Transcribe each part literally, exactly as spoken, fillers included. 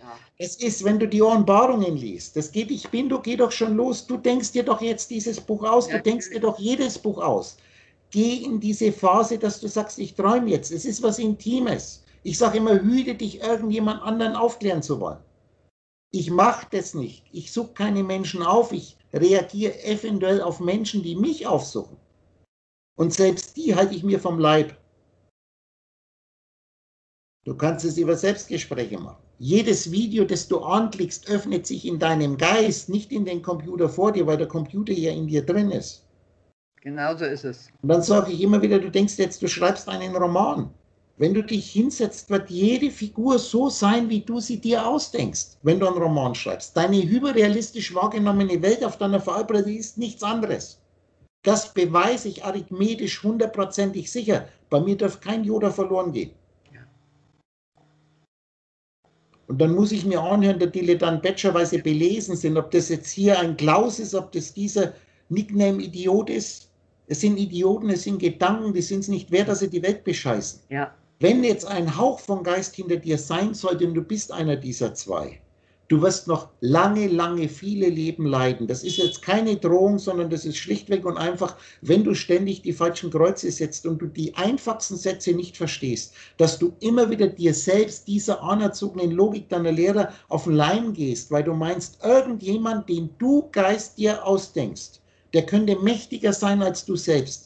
Ja. Es ist, wenn du die Offenbarungen liest, das geht, ich bin, du geh doch schon los, du denkst dir doch jetzt dieses Buch aus, Ja, du denkst dir doch jedes Buch aus. Geh in diese Phase, dass du sagst, ich träume jetzt. Es ist was Intimes. Ich sage immer, hüte dich, irgendjemand anderen aufklären zu wollen. Ich mache das nicht. Ich suche keine Menschen auf. Ich reagiere eventuell auf Menschen, die mich aufsuchen. Und selbst die halte ich mir vom Leib. Du kannst es über Selbstgespräche machen. Jedes Video, das du anklickst, öffnet sich in deinem Geist, nicht in den Computer vor dir, weil der Computer ja in dir drin ist. Genau so ist es. Und dann sage ich immer wieder, du denkst jetzt, du schreibst einen Roman. Wenn du dich hinsetzt, wird jede Figur so sein, wie du sie dir ausdenkst, wenn du einen Roman schreibst. Deine hyperrealistisch wahrgenommene Welt auf deiner Fallplatte ist nichts anderes. Das beweise ich arithmetisch hundertprozentig sicher. Bei mir darf kein Yoda verloren gehen. Ja. Und dann muss ich mir anhören, der Dilettant bätscherweise belesen sind, ob das jetzt hier ein Klaus ist, ob das dieser Nickname-Idiot ist. Es sind Idioten, es sind Gedanken, die sind es nicht wert, dass sie die Welt bescheißen. Ja. Wenn jetzt ein Hauch von Geist hinter dir sein sollte und du bist einer dieser zwei, du wirst noch lange, lange, viele Leben leiden. Das ist jetzt keine Drohung, sondern das ist schlichtweg und einfach, wenn du ständig die falschen Kreuze setzt und du die einfachsten Sätze nicht verstehst, dass du immer wieder dir selbst dieser anerzogenen Logik deiner Lehrer auf den Leim gehst, weil du meinst, irgendjemand, den du Geist dir ausdenkst, der könnte mächtiger sein als du selbst.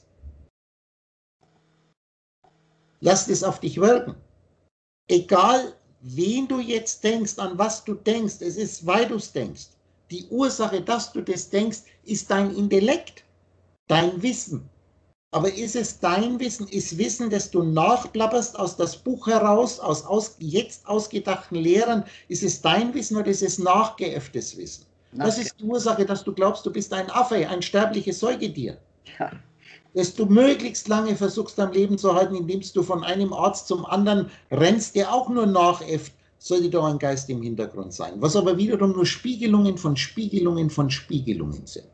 Lass das auf dich wirken. Egal, wen du jetzt denkst, an was du denkst, es ist, weil du es denkst. Die Ursache, dass du das denkst, ist dein Intellekt, dein Wissen. Aber ist es dein Wissen, ist Wissen, das du nachplapperst aus das Buch heraus, aus, aus jetzt ausgedachten Lehrern, ist es dein Wissen oder ist es nachgeäfftes Wissen? Das ist die Ursache, dass du glaubst, du bist ein Affe, ein sterbliches Säugetier. Ja. Dass du möglichst lange versuchst, dein Leben zu halten, indem du von einem Arzt zum anderen rennst, der auch nur nachäfft, sollte doch ein Geist im Hintergrund sein. Was aber wiederum nur Spiegelungen von Spiegelungen von Spiegelungen sind.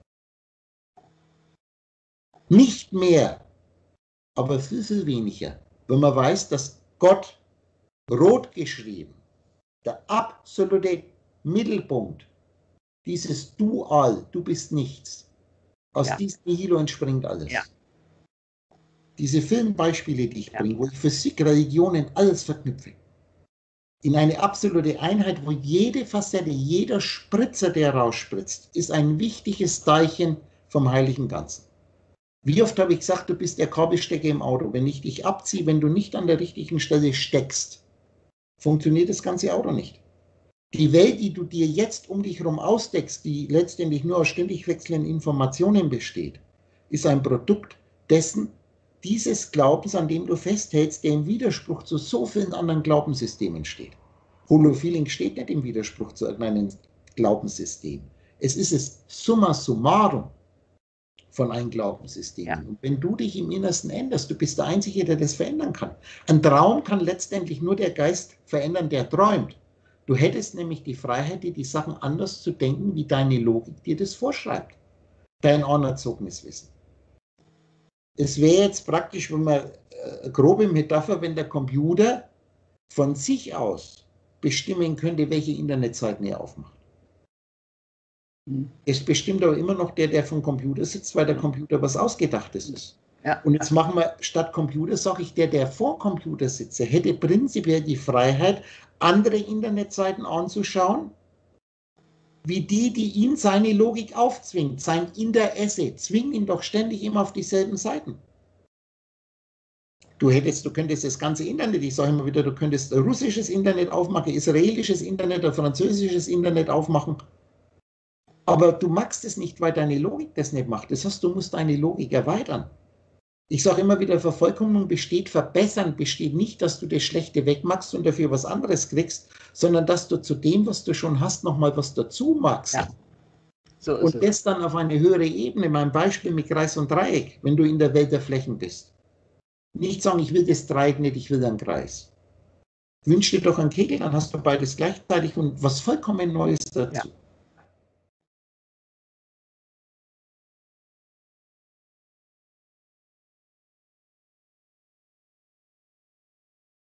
Nicht mehr, aber viel, viel weniger, wenn man weiß, dass Gott, rot geschrieben, der absolute Mittelpunkt, dieses Du-All, du bist nichts. Aus Ja. diesem Nihilo entspringt alles. Ja. Diese Filmbeispiele, die ich Ja. bringe, wo ich Physik, Religionen, alles verknüpfe, in eine absolute Einheit, wo jede Facette, jeder Spritzer, der rausspritzt, ist ein wichtiges Teilchen vom heiligen Ganzen. Wie oft habe ich gesagt, du bist der Kabelstecker im Auto. Wenn ich dich abziehe, wenn du nicht an der richtigen Stelle steckst, funktioniert das ganze Auto nicht. Die Welt, die du dir jetzt um dich herum ausdeckst, die letztendlich nur aus ständig wechselnden Informationen besteht, ist ein Produkt dessen, dieses Glaubens, an dem du festhältst, der im Widerspruch zu so vielen anderen Glaubenssystemen steht. Holofeeling steht nicht im Widerspruch zu irgendeinem Glaubenssystem. Es ist es summa summarum von einem Glaubenssystem. Ja. Und wenn du dich im Innersten änderst, du bist der Einzige, der das verändern kann. Ein Traum kann letztendlich nur der Geist verändern, der träumt. Du hättest nämlich die Freiheit, dir die Sachen anders zu denken, wie deine Logik dir das vorschreibt. Dein anerzogenes Wissen. Es wäre jetzt praktisch, wenn man äh, grobe Metapher, wenn der Computer von sich aus bestimmen könnte, welche Internetseiten er aufmacht. Mhm. Es bestimmt aber immer noch der, der vom Computer sitzt, weil der Computer was Ausgedachtes ist. Ja. Und jetzt machen wir statt Computer, sage ich, der, der vor Computer sitzt, der hätte prinzipiell die Freiheit, andere Internetseiten anzuschauen, wie die, die ihn seine Logik aufzwingt, sein Interesse, zwingt ihn doch ständig immer auf dieselben Seiten. Du hättest, du könntest das ganze Internet, ich sage immer wieder, du könntest russisches Internet aufmachen, israelisches Internet, französisches Internet aufmachen, aber du magst es nicht, weil deine Logik das nicht macht. Das heißt, du musst deine Logik erweitern. Ich sage immer wieder, Vervollkommnung besteht, verbessern besteht nicht, dass du das Schlechte wegmachst und dafür was anderes kriegst, sondern dass du zu dem, was du schon hast, nochmal was dazu magst. Ja. So ist und es. das dann auf eine höhere Ebene, mein Beispiel mit Kreis und Dreieck, wenn du in der Welt der Flächen bist. Nicht sagen, ich will das Dreieck nicht, ich will einen Kreis. Wünsch dir doch einen Kegel, dann hast du beides gleichzeitig und was vollkommen Neues dazu. Ja.